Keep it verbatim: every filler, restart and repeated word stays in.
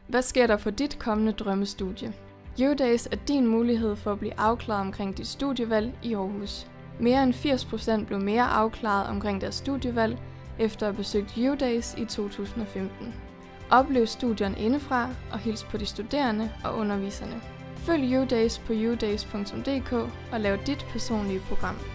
Hvad sker der for dit kommende drømmestudie? U-Days er din mulighed for at blive afklaret omkring dit studievalg i Aarhus. Mere end firs procent blev mere afklaret omkring deres studievalg efter at have besøgt U-Days i to tusind og femten. Oplev studierne indefra og hils på de studerende og underviserne. Følg U-Days på u days punktum d k og lav dit personlige program.